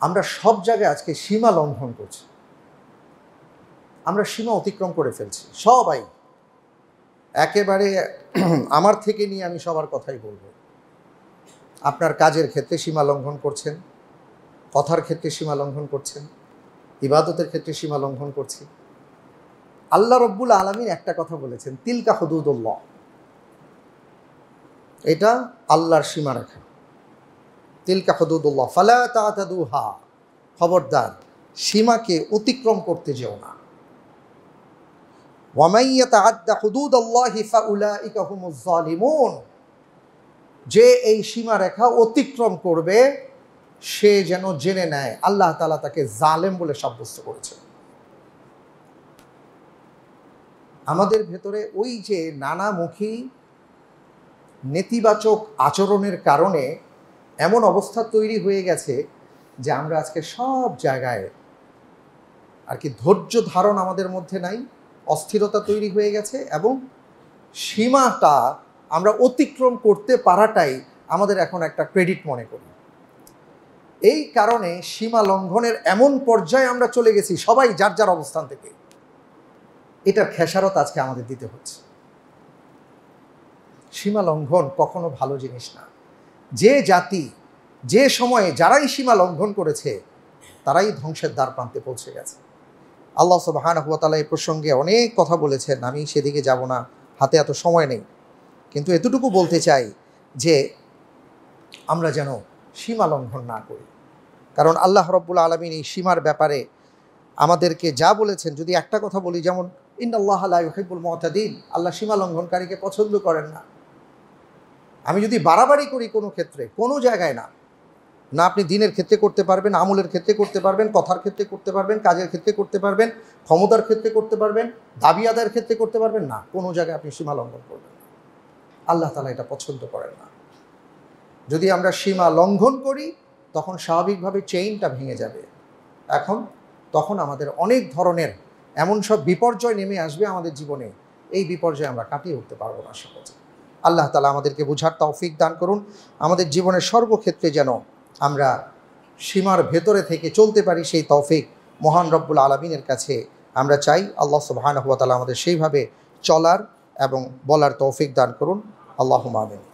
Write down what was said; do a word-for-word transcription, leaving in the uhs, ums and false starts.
আমরা সব জায়গায় আজকে সীমা লঙ্ঘন করছি, আমরা সীমা অতিক্রম করে ফেলছি সবাই। একেবারে আমার থেকে নিয়ে আমি সবার কথাই বলবো। আপনার কাজের ক্ষেত্রে সীমা লঙ্ঘন করছেন, কথার ক্ষেত্রে সীমা লঙ্ঘন করছেন, ইবাদতের ক্ষেত্রে সীমা লঙ্ঘন করছি। আল্লাহ রব্বুল আলামিন একটা কথা বলেছেন, তিলকা হুদুদুল্লাহ, এটা আল্লাহর সীমারেখা। তিলকা হুদুদুল্লাহ ফালা তা'তাদুহা, খবরদার সীমাকে অতিক্রম করতে যেও না। ওয়া মান ইয়াতাআদ্দা হুদুদাল্লাহি ফাউলাইকা হুমুজ জালিমুন, যে এই সীমারেখা অতিক্রম করবে সে যেন জেনে নেয় আল্লাহ তাআলা তাকে জালেম বলে সাব্যস্ত করেছে। আমাদের ভেতরে ওই যে নানামুখী নেতিবাচক আচরণের কারণে এমন অবস্থা তৈরি হয়ে গেছে যে আমরা আজকে সব জায়গায় আর কি ধৈর্য ধারণ আমাদের মধ্যে নাই, অস্থিরতা তৈরি হয়ে গেছে এবং সীমাটা আমরা অতিক্রম করতে পারাটাই আমাদের এখন একটা ক্রেডিট মনে করি। এই কারণে সীমা লঙ্ঘনের এমন পর্যায়ে আমরা চলে গেছি সবাই যার যার অবস্থান থেকে, এটার খেসারত আজকে আমাদের দিতে হচ্ছে। সীমা লঙ্ঘন কখনো ভালো জিনিস না। যে জাতি যে সময়ে যারাই সীমা লঙ্ঘন করেছে তারাই ধ্বংসের দ্বার প্রান্তে পৌঁছে গেছে। আল্লাহ সুবহানাহু ওয়া তাআলা এই প্রসঙ্গে অনেক কথা বলেছেন, আমি সেদিকে যাব না, হাতে এত সময় নেই। কিন্তু এতটুকু বলতে চাই যে আমরা যেন সীমা লঙ্ঘন না করি, কারণ আল্লাহ রাব্বুল আলামিন এই সীমার ব্যাপারে আমাদেরকে যা বলেছেন, যদি একটা কথা বলি, যেমন ইন্নাল্লাহা লা ইউহিব্বুল মুতাদিন, আল্লাহ সীমা লঙ্ঘনকারীকে পছন্দ করেন না। আমি যদি বাড়াবাড়ি করি কোনো ক্ষেত্রে, কোনো জায়গায় না, না আপনি দিনের ক্ষেত্রে করতে পারবেন, আমলের ক্ষেত্রে করতে পারবেন, কথার ক্ষেত্রে করতে পারবেন, কাজের ক্ষেত্রে করতে পারবেন, ক্ষমতার ক্ষেত্রে করতে পারবেন, দাবি আদায়ের ক্ষেত্রে করতে পারবেন না, কোনো জায়গায় আপনি সীমা লঙ্ঘন করবেন না। আল্লাহ তাআলা এটা পছন্দ করেন না। যদি আমরা সীমা লঙ্ঘন করি তখন স্বাভাবিকভাবে চেইনটা ভেঙে যাবে। এখন তখন আমাদের অনেক ধরনের এমন সব বিপর্যয় নেমে আসবে আমাদের জীবনে, এই বিপর্যয় আমরা কাটিয়ে উঠতে পারবো না সহজে। আল্লাহ তাআলা আমাদেরকে বুঝার তৌফিক দান করুন। আমাদের জীবনের সর্বক্ষেত্রে যেন আমরা সীমার ভেতরে থেকে চলতে পারি, সেই তৌফিক মহান রব্বুল আলামিনের কাছে আমরা চাই। আল্লাহ সুবহানাহু ওয়া তাআলা আমাদের সেইভাবে চলার এবং বলার তৌফিক দান করুন। আল্লাহুম্মা আমিন।